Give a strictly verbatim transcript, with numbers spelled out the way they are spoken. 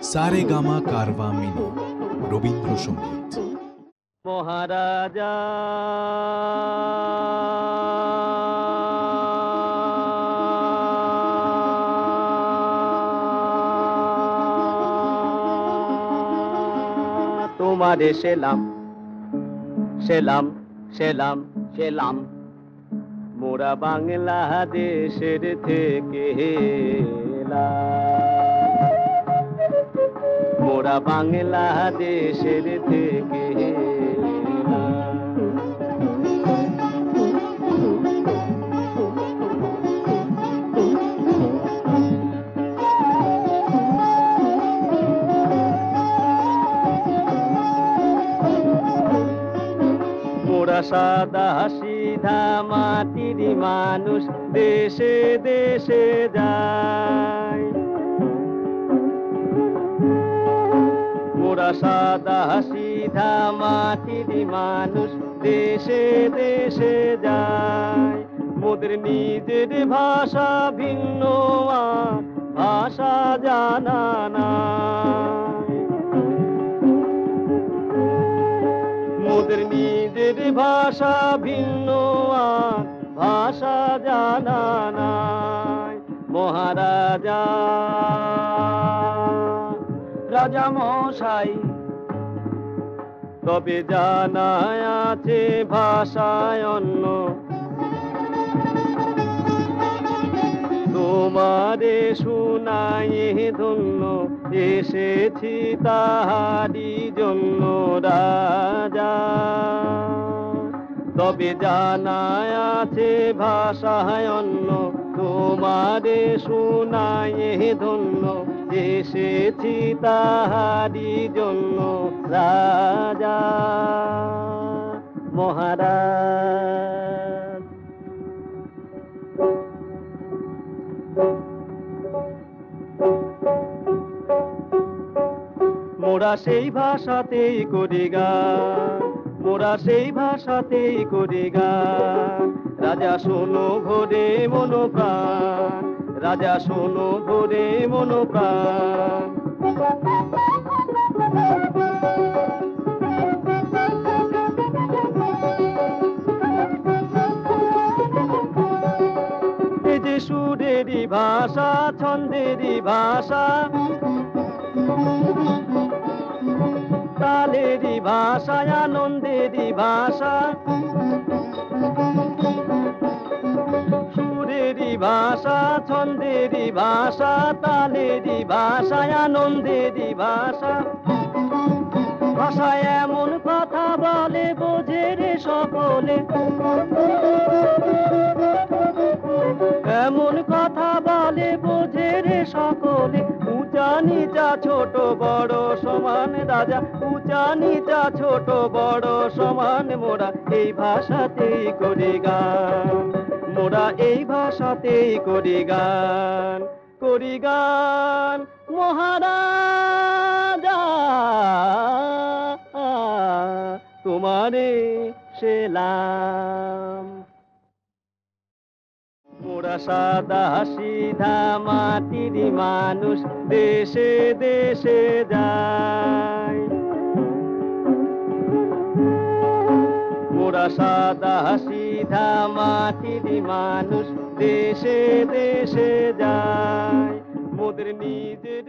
Saregama Carvaan mini Rabindrasangeet. মহারাজা তোমারে সেলাম সেলাম সেলাম সেলাম, মোরা বাংলাদেশের থেকে এলাম, মোরা বাংলাদেশের থেকে এলাম। মোরা সাদা সিধা মাটির মানুষ, দেশে দেশে যায়। মোরা সাদা সিধা মাটির মানুষ, দেশে দেশে যায়। মোদের নিজের ভাষা ভিন্ন, আর ভাষা জানা নাই। মোদের নিজের ভাষা ভিন্ন, আর ভাষা জানা নাই। মহারাজা রাজা মশাই তবে জানা আছে ভাষায় অন্য, তোমারে শুনাই ধন্য, এসেছি তাহারি জন্য রাজা। তবে জানা আছে ভাষায় অন্য, তোমারে শুনাই ধন্য, এসেছি তাহারি জন্য রাজা। মহারাজ মোরা সেই ভাষাতেই করি গান, মোরা সেই ভাষাতেই করি গান। রাজা শোনো ভোরে মনো প্রাণ, রাজা শোনো ভোরে মনো প্রাণ। এই যে সুরেরই ভাষা, ছন্দেরই ভাষা, তালেরই ভাষা, আনন্দেরই ভাষা, সুরেরই ভাষা, ছন্দেরই ভাষা, তালেরই ভাষা, আনন্দেরই ভাষা। ভাষায় এমন কথা বলে বোঝে রে সকলে, এমন কথা বলে বোঝে রে সকলে। উঁচা নিচা ছোট বড় সমান রাজা, উঁচা নিচা ছোট বড় সমান। মোরা এই ভাষাতেই করি গান, মোরা এই ভাষাতেই করি গান, করি গান। মহারাজা তোমারে সেলাম। মোরা সাদা সিধা মাটির মানুষ, দেশে দেশে যায়। মোরা সাদা সিধা মাটির মানুষ, দেশে দেশে যায়। মোদের নিজের